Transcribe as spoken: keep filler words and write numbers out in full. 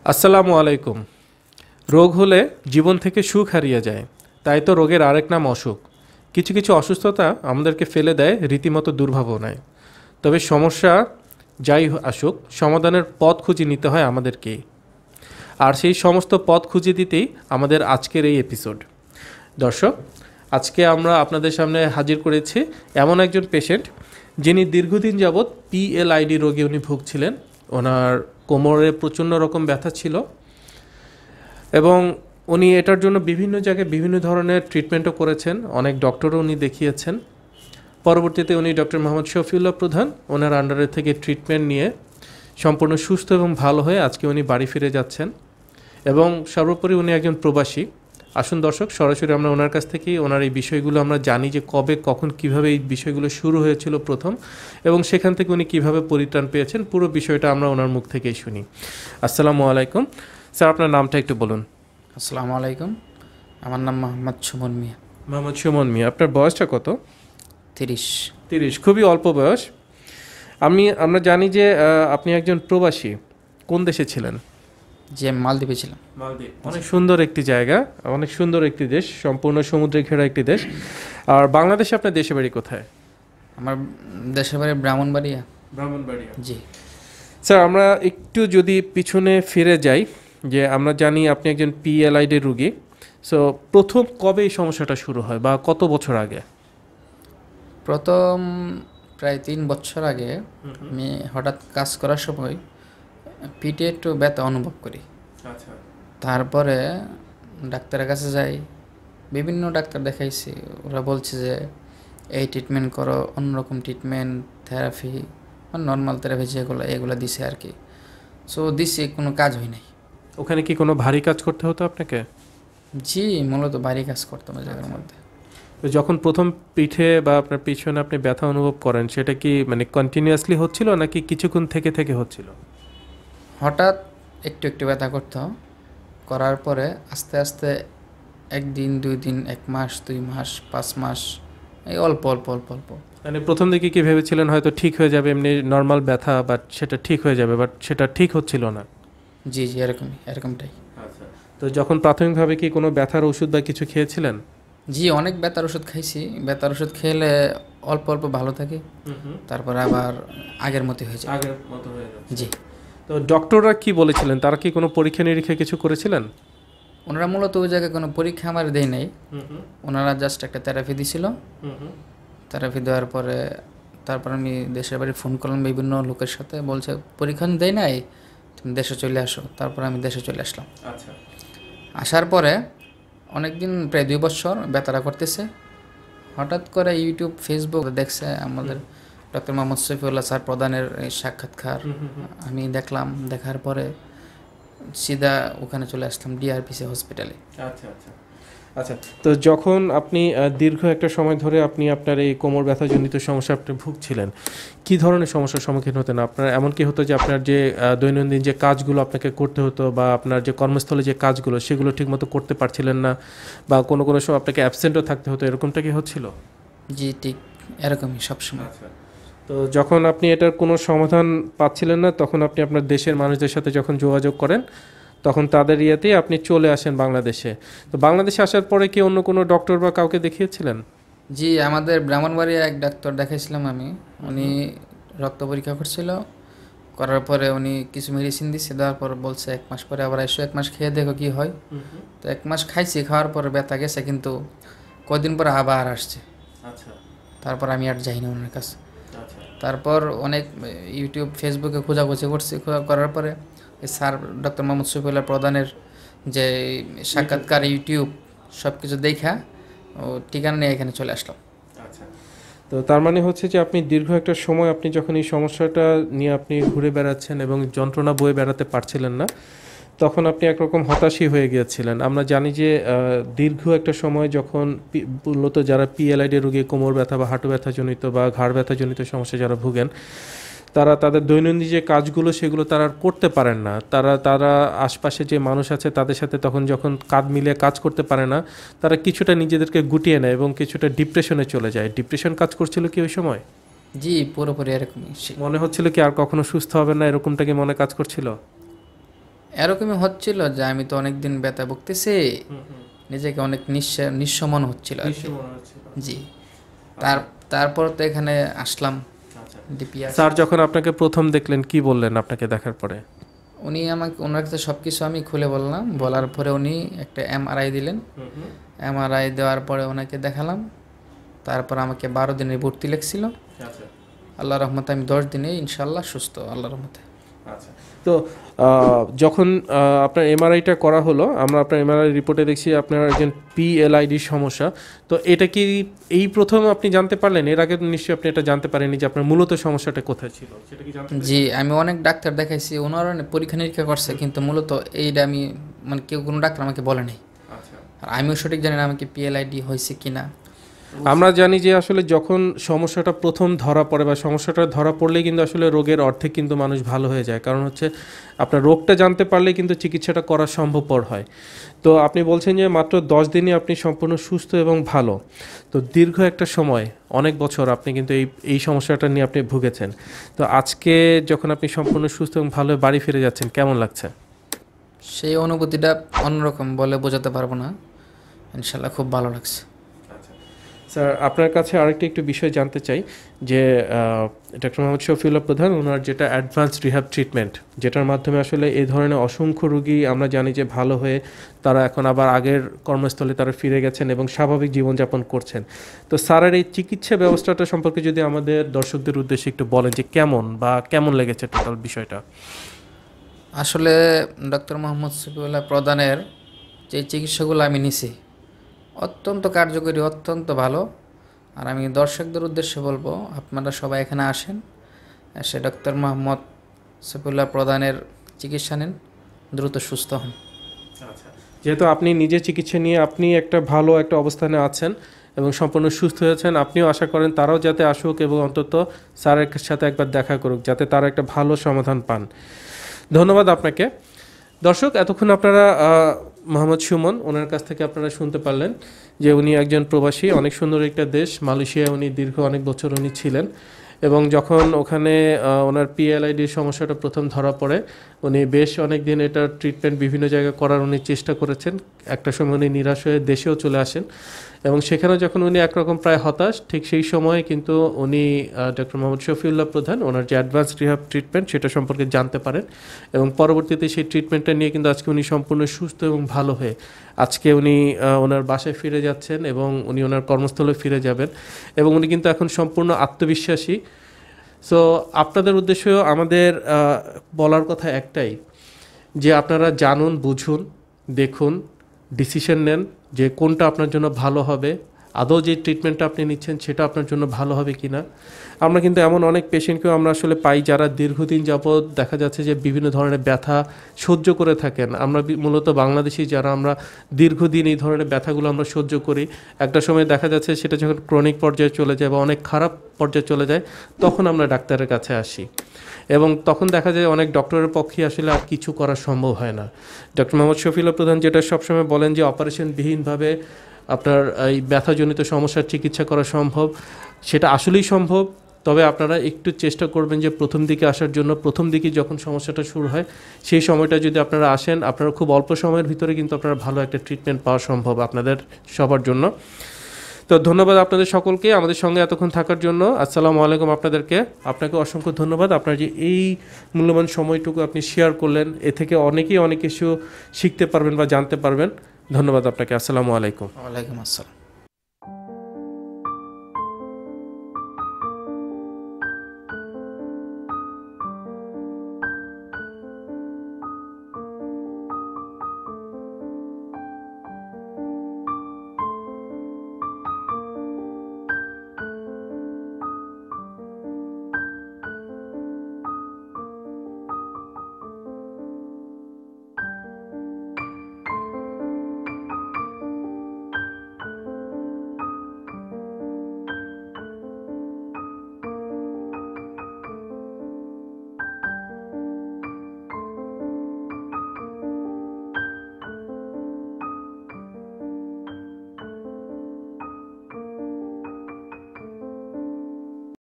আসসালামু আলাইকুম। রোগ হলে জীবন থেকে সুখ হারিয়ে যায়, তাই তো রোগের আরেক নাম অসুখ। কিছু কিছু অসুস্থতা আমাদেরকে ফেলে দেয় রীতিমতো দুর্ভাবনায়। তবে সমস্যা যাই আসুক, সমাধানের পথ খুঁজে নিতে হয় আমাদেরকেই। আর সেই সমস্ত পথ খুঁজে দিতেই আমাদের আজকের এই এপিসোড। দর্শক, আজকে আমরা আপনাদের সামনে হাজির করেছি এমন একজন পেশেন্ট, যিনি দীর্ঘদিন যাবৎ পিএলআইডি রোগে উনি ভুগছিলেন। ওনার কোমরে প্রচণ্ড রকম ব্যথা ছিল এবং উনি এটার জন্য বিভিন্ন জায়গায় বিভিন্ন ধরনের ট্রিটমেন্টও করেছেন, অনেক ডক্টরও উনি দেখিয়েছেন। পরবর্তীতে উনি ডক্টর মোহাম্মদ শফিউল্লাহ প্রধান ওনার আন্ডারে থেকে ট্রিটমেন্ট নিয়ে সম্পূর্ণ সুস্থ এবং ভালো হয়ে আজকে উনি বাড়ি ফিরে যাচ্ছেন এবং সর্বোপরি উনি একজন প্রবাসী। আসুন দর্শক, সরাসরি আমরা ওনার কাছ থেকেই ওনার এই বিষয়গুলো আমরা জানি যে কবে কখন কিভাবে এই বিষয়গুলো শুরু হয়েছিল প্রথম, এবং সেখান থেকে উনি কিভাবে পরিত্রাণ পেয়েছেন, পুরো বিষয়টা আমরা ওনার মুখ থেকেই শুনি। আসসালামু আলাইকুম স্যার, আপনার নামটা একটু বলুন। আসসালামু আলাইকুম, আমার নাম মোহাম্মদ সুমন মিয়া। মোহাম্মদ সুমন মিয়া, আপনার বয়সটা কত? তিরিশ। তিরিশ, খুবই অল্প বয়স। আমি আমরা জানি যে আহ, আপনি একজন প্রবাসী। কোন দেশে ছিলেন? যে মালদ্বীপে ছিলাম। মালদ্বীপ অনেক সুন্দর একটি জায়গা, অনেক সুন্দর একটি দেশ, সম্পূর্ণ সমুদ্রে ঘেরা একটি দেশ। আর বাংলাদেশে আপনার দেশে বাড়ি কোথায়? আমার দেশের বাড়ি ব্রাহ্মণবাড়িয়া। ব্রাহ্মণবাড়িয়া। জি স্যার, আমরা একটু যদি পিছনে ফিরে যাই, যে আমরা জানি আপনি একজন পিএলআইডি রোগী। সো প্রথম কবে এই সমস্যাটা শুরু হয় বা কত বছর আগে? প্রথম প্রায় তিন বছর আগে আমি হঠাৎ কাজ করার সময় পিঠে একটু ব্যথা অনুভব করি। আচ্ছা। তারপরে ডাক্তারের কাছে যাই, বিভিন্ন ডাক্তার দেখাইছি। ওরা বলছে যে এই ট্রিটমেন্ট করো, অন্যরকম ট্রিটমেন্ট, থেরাপি, নর্মাল থেরাপি যেগুলো এগুলো দিছে আর কি। সো দিছে, কোনো কাজ হয় নাই। ওখানে কি কোনো ভারী কাজ করতে হতো আপনাকে? জি, মূলত বাড়ি কাজ করতাম ওই জায়গার মধ্যে। তো যখন প্রথম পিঠে বা আপনার পিছনে আপনি ব্যথা অনুভব করেন, সেটা কি মানে কন্টিনিউয়াসলি হচ্ছিল নাকি কিছুক্ষণ থেকে থেকে হচ্ছিল? হঠাৎ একটু একটু ব্যথা করতো, করার পরে আস্তে আস্তে একদিন, দুই দিন, এক মাস, দুই মাস, পাঁচ মাস, এই অল্প অল্প অল্প অল্প। মানে প্রথম দিকে কি ভেবেছিলেন হয়তো ঠিক হয়ে যাবে, এমনি নর্মাল ব্যথা, বাট সেটা ঠিক হয়ে যাবে, বাট সেটা ঠিক হচ্ছিল না? জি জি এরকমই, এরকমটাই। আচ্ছা। তো যখন প্রাথমিকভাবে কি কোনো ব্যথার ওষুধ বা কিছু খেয়েছিলেন? জি, অনেক ব্যথার ওষুধ খাইছি। ব্যথার ওষুধ খেলে অল্প অল্প ভালো থাকে, তারপরে আবার আগের মতো হয়ে যায়। আগের মতো হয়ে যাচ্ছে। জি। তো ডক্টররা কি বলেছিলেন? তারা কি কোনো পরীক্ষা নিরীক্ষা কিছু করেছিলেন? ওনারা মূলত ওই জায়গায় কোনো পরীক্ষা আমার দেয় নাই। ওনারা জাস্ট একটা থেরাপি দিছিল। থেরাপি দেওয়ার পরে তারপর আমি দেশের বাড়ি ফোন করলাম বিভিন্ন লোকের সাথে, বলছে পরীক্ষা দেয় নাই, তুমি দেশে চলে আসো। তারপর আমি দেশে চলে আসলাম। আচ্ছা। আসার পরে অনেক দিন, প্রায় দুই বছর ব্যথাটা করতেছে। হঠাৎ করে ইউটিউব, ফেসবুক দেখছে আমাদের ডক্টর মোহাম্মদ শফিউল্লাহ স্যার প্রধানের এই সাক্ষাৎকার। আমি দেখলাম, দেখার পরে সিধা ওখানে চলে আসলাম ডিআরপিসি হসপিটালে। আচ্ছা আচ্ছা আচ্ছা। তো যখন আপনি আহ, দীর্ঘ একটা সময় ধরে আপনি আপনার এই কোমর ব্যথাজনিত সমস্যা আপনি ভুগছিলেন, কী ধরনের সমস্যার সম্মুখীন হতেন আপনার? এমন কি হতো যে আপনার যে আহ, দৈনন্দিন যে কাজগুলো আপনাকে করতে হতো বা আপনার যে কর্মস্থলে যে কাজগুলো সেগুলো ঠিকমতো করতে পারছিলেন না, বা কোনো কোনো সময় আপনাকে অ্যাবসেন্টও থাকতে হতো, এরকমটা কি হচ্ছিল? জি ঠিক এরকমই সবসময়। আচ্ছা। তো যখন আপনি এটার কোনো সমাধান পাচ্ছিলেন না, তখন আপনি আপনার দেশের মানুষদের সাথে যখন যোগাযোগ করেন, তখন তাদের ইয়েতেই আপনি চলে আসেন বাংলাদেশে। তো বাংলাদেশে আসার পরে কি অন্য কোনো ডক্টর বা কাউকে দেখিয়েছিলেন? জি, আমাদের ব্রাহ্মণবাড়িয়া এক ডাক্তার দেখাইছিলাম আমি। উনি রক্ত পরীক্ষা করছিল, করার পরে উনি কিছু মেডিসিন দিচ্ছে, দেওয়ার পর বলছে এক মাস পরে আবার এসো, এক মাস খেয়ে দেখো কি হয়। তো এক মাস খাইছি, খাওয়ার পরে ব্যথা গেছে, কিন্তু কদিন পরে আবার আসছে। আচ্ছা তারপর আমি আর যাই না ওনার কাছে। আচ্ছা। তারপর অনেক ইউটিউব, ফেসবুকে খোঁজাখুঁজি করছি, খোঁজা করার পরে এই স্যার ডক্টর মোহাম্মদ শফিউল্লাহ প্রধানের যে সাক্ষাৎকার, ইউটিউব সব কিছু দেখা ও ঠিকানা নিয়ে এখানে চলে আসলাম। আচ্ছা। তো তার মানে হচ্ছে যে আপনি দীর্ঘ একটা সময় আপনি যখন এই সমস্যাটা নিয়ে আপনি ঘুরে বেড়াচ্ছেন এবং যন্ত্রণা বয়ে বেড়াতে পারছিলেন না, তখন আপনি একরকম হতাশই হয়ে গিয়েছিলেন। আমরা জানি যে আহ, দীর্ঘ একটা সময় যখন পি- মূলত যারা পিএলআইডি রোগী, কোমর ব্যথা বা হাঁটু ব্যথাজনিত বা ঘাড় ব্যথাজনিত সমস্যা যারা ভুগেন, তারা তাদের দৈনন্দিন যে কাজগুলো সেগুলো তারা আর করতে পারেন না। তারা তারা আশপাশে যে মানুষ আছে তাদের সাথে তখন যখন কাঁধ মিলিয়ে কাজ করতে পারে না, তারা কিছুটা নিজেদেরকে গুটিয়ে নেয় এবং কিছুটা ডিপ্রেশনে চলে যায়। ডিপ্রেশন কাজ করছিল কি ওই সময়? জি, পুরোপুরি এরকমই। মনে হচ্ছিল কি আর কখনো সুস্থ হবে না, এরকমটা কি মনে কাজ করছিল? এরকমই হচ্ছিল যে আমি তো অনেক দিন ব্যথা ভুগতেছি, নিজেকে অনেক নিঃস্ব নিঃস্ব মনে হচ্ছিল আর কি। জি, তার তারপর তো এখানে আসলাম ডিপিআর। স্যার যখন আপনাকে প্রথম দেখলেন কি বললেন আপনাকে দেখার পরে? উনি আমাকে, ওনার কাছে সব কিছু আমি খুলে বললাম, বলার পরে উনি একটা এমআরআই দিলেন। এমআরআই দেওয়ার পরে ওনাকে দেখালাম, তারপর আমাকে বারো দিনের ভর্তি লেগছিল। আল্লাহ রহমতে আমি দশ দিনে ইনশাল্লাহ সুস্থ, আল্লাহ রহমতে। তো আহ, যখন আহ, আপনার এমআরআইটা করা হলো, আমরা আপনার এমআরআই রিপোর্টে দেখছি আপনার একজন পিএলআইডির সমস্যা। তো এটা কি এই প্রথম আপনি জানতে পারলেন? এর আগে তো নিশ্চয়ই আপনি এটা জানতে পারেননি যে আপনার মূলত সমস্যাটা কোথায় ছিল, সেটা কি জানতে? জি, আমি অনেক ডাক্তার দেখাইছি, ওনারা পরীক্ষা নিরীক্ষা করছে, কিন্তু মূলত এইটা আমি মানে কেউ কোনো ডাক্তার আমাকে বলে নাই। আর আমিও সঠিক জানি না আমাকে পিএলআইডি হয়েছে কিনা। আমরা জানি যে আসলে যখন সমস্যাটা প্রথম ধরা পড়ে বা সমস্যাটা ধরা পড়লেই কিন্তু আসলে রোগের অর্ধেক কিন্তু মানুষ ভালো হয়ে যায়, কারণ হচ্ছে আপনার রোগটা জানতে পারলে কিন্তু চিকিৎসাটা করা সম্ভবপর হয়। তো আপনি বলছেন যে মাত্র দশ দিনই আপনি সম্পূর্ণ সুস্থ এবং ভালো। তো দীর্ঘ একটা সময়, অনেক বছর আপনি কিন্তু এই এই সমস্যাটা নিয়ে আপনি ভুগেছেন। তো আজকে যখন আপনি সম্পূর্ণ সুস্থ এবং ভালো বাড়ি ফিরে যাচ্ছেন, কেমন লাগছে? সেই অনুভূতিটা অন্যরকম, বলে বোঝাতে পারবো না। ইনশাল্লাহ খুব ভালো লাগছে। স্যার আপনার কাছে আরেকটি একটু বিষয় জানতে চাই যে ডক্টর মোহাম্মদ শফিউল্লাহ প্রধান ওনার যেটা অ্যাডভান্স রিহ্যাব ট্রিটমেন্ট, যেটার মাধ্যমে আসলে এই ধরনের অসংখ্য রোগী আমরা জানি যে ভালো হয়ে তারা এখন আবার আগের কর্মস্থলে তারা ফিরে গেছেন এবং স্বাভাবিক জীবনযাপন করছেন। তো স্যারের এই চিকিৎসা ব্যবস্থাটা সম্পর্কে যদি আমাদের দর্শকদের উদ্দেশ্যে একটু বলেন যে কেমন বা কেমন লেগেছে টোটাল বিষয়টা। আসলে ডক্টর মোহাম্মদ শফিউল্লাহ প্রধানের যে চিকিৎসাগুলো আমি নিছি অত্যন্ত কার্যকরী, অত্যন্ত ভালো। আর আমি দর্শকদের উদ্দেশ্যে বলবো, আপনারা সবাই এখানে আসেন, এসে ডক্টর মোহাম্মদ শফিউল্লাহ প্রধানের চিকিৎসা নেন, দ্রুত সুস্থ হন। যেহেতু আপনি নিজে চিকিৎসা নিয়ে আপনি একটা ভালো একটা অবস্থানে আছেন এবং সম্পূর্ণ সুস্থ হয়েছেন, আপনিও আশা করেন তারাও যাতে আসুক এবং অন্তত স্যারের সাথে একবার দেখা করুক, যাতে তারা একটা ভালো সমাধান পান। ধন্যবাদ আপনাকে। দর্শক, এতক্ষণ আপনারা মোহাম্মদ সুমন ওনার কাছ থেকে আপনারা শুনতে পারলেন যে উনি একজন প্রবাসী, অনেক সুন্দর একটা দেশ মালয়েশিয়ায় উনি দীর্ঘ অনেক বছর উনি ছিলেন এবং যখন ওখানে ওনার পিএলআইডির সমস্যাটা প্রথম ধরা পড়ে উনি বেশ অনেক দিন এটার ট্রিটমেন্ট বিভিন্ন জায়গায় করার উনি চেষ্টা করেছেন। একটা সময় উনি নিরাশ হয়ে দেশেও চলে আসেন এবং সেখানে যখন উনি একরকম প্রায় হতাশ, ঠিক সেই সময়ে কিন্তু উনি ডক্টর মোহাম্মদ শফিউল্লাহ প্রধান ওনার যে অ্যাডভান্স রিহ্যাব ট্রিটমেন্ট সেটা সম্পর্কে জানতে পারেন এবং পরবর্তীতে সেই ট্রিটমেন্টটা নিয়ে কিন্তু আজকে উনি সম্পূর্ণ সুস্থ এবং ভালো হয়ে আজকে উনি ওনার বাসায় ফিরে যাচ্ছেন এবং উনি ওনার কর্মস্থলে ফিরে যাবেন এবং উনি কিন্তু এখন সম্পূর্ণ আত্মবিশ্বাসী। সো আপনাদের উদ্দেশ্যেও আমাদের বলার কথা একটাই যে আপনারা জানুন, বুঝুন, দেখুন, ডিসিশন নেন যে কোনটা আপনার জন্য ভালো হবে, আদৌ যে ট্রিটমেন্টটা আপনি নিচ্ছেন সেটা আপনার জন্য ভালো হবে কি না। আমরা কিন্তু এমন অনেক পেশেন্টকেও আমরা আসলে পাই যারা দীর্ঘদিন যাবৎ দেখা যাচ্ছে যে বিভিন্ন ধরনের ব্যথা সহ্য করে থাকেন। আমরা মূলত বাংলাদেশি যারা আমরা দীর্ঘদিন এই ধরনের ব্যথাগুলো আমরা সহ্য করি, একটা সময় দেখা যাচ্ছে সেটা যখন ক্রনিক পর্যায়ে চলে যায় বা অনেক খারাপ পর্যায়ে চলে যায় তখন আমরা ডাক্তারের কাছে আসি এবং তখন দেখা যায় অনেক ডক্টরের পক্ষে আসলে আর কিছু করা সম্ভব হয় না। ডক্টর মোহাম্মদ শফিউল্লাহ প্রধান যেটা সবসময় বলেন যে অপারেশনবিহীনভাবে আপনার এই ব্যথাজনিত সমস্যার চিকিৎসা করা সম্ভব, সেটা আসলেই সম্ভব। তবে আপনারা একটু চেষ্টা করবেন যে প্রথম দিকে আসার জন্য। প্রথম দিকে যখন সমস্যাটা শুরু হয় সেই সময়টা যদি আপনারা আসেন, আপনারা খুব অল্প সময়ের ভিতরে কিন্তু আপনারা ভালো একটা ট্রিটমেন্ট পাওয়া সম্ভব আপনাদের সবার জন্য। তো ধন্যবাদ আপনাদের সকলকে আমাদের সঙ্গে এতক্ষণ থাকার জন্য। আসসালামু আলাইকুম আপনাদেরকে। আপনাকে অসংখ্য ধন্যবাদ, আপনার যে এই মূল্যবান সময়টুকু আপনি শেয়ার করলেন, এ থেকে অনেকেই অনেক কিছু শিখতে পারবেন বা জানতে পারবেন। ধন্যবাদ আপনাকে। আসসালামু আলাইকুম। ওয়ালাইকুম আসসালাম।